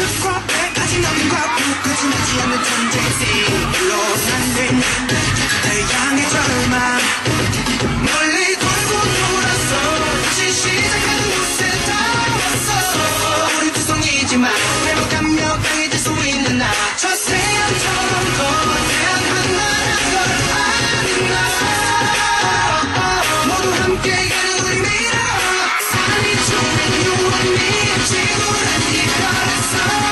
아직 너님과 부끄러지지 않는 전쟁시로 산는 내 향해 절망 멀리 돌고 돌아서 다시 시작하는 곳에 닿았어. 우리 두성이지만 회복하며 강해질 수 있는 나 저 태양처럼 거대한 하나란 걸 아는 나 모두 함께 가는 우리 미래 삶이 좋은 유언이 지구란 이별했어.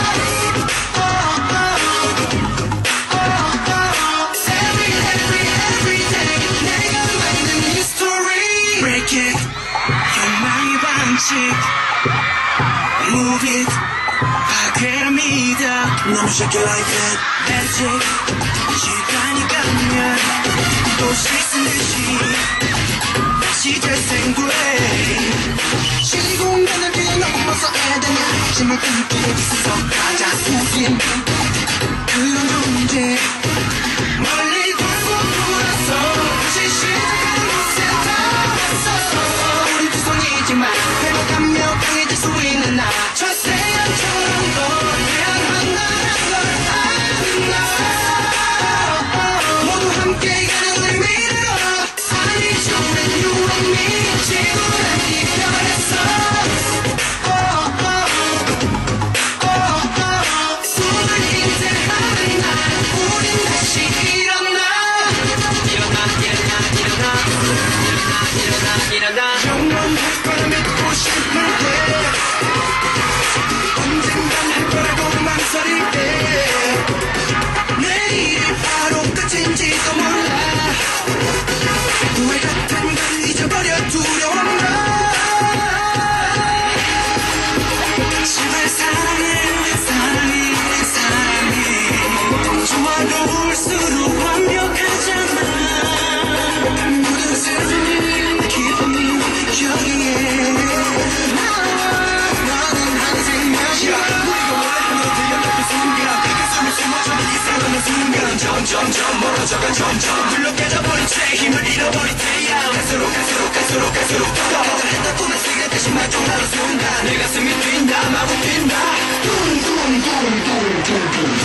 욕망의 방식 Move it 바퀴를 믿어 너무 shake it like that Magic 시간이 가면 또 씻은 듯이 다시 재생돼 시공간을 뛰어넘어서 에덴이 하지만 꿈꾸고 있어 가자 우린 그런 존재 멀리 돌고 돌아서 다시 시작하는 곳에 닿았어. 우리 두성이지만 회복하며 강해질 수 있는 나 저 태양처럼 거대한 하나란 걸 아는 나 모두 함께 가는 우리 미래로 삶이 좋은 유언이 지구란 이별했어. 숨을 인쇄하는 날 우린 다시 일어나 영원할 거라 믿고 싶을 때 언젠간 할 거라고 망설일 때 내일이 바로 끝인지도 몰라 후회 같은 걸 잊어버려 두려운 걸 제발 사랑해 사랑해 사랑해 좋아 놓을수록 완벽하잖아 모든 사랑을 기쁨이 여기에 너는 한 생명이야 우리가 원래 들려놓은 순간 그 숨을 숨어주는 이 사랑의 순간 점점 멀어져가 점점 불러 깨져버린 채 힘을 잃어버린 태양 갈수록 더 했던 꿈에 쓰게 다시 만족하는 순간 내 가슴이 뛴다 마구 뛴다 둥둥둥둥둥둥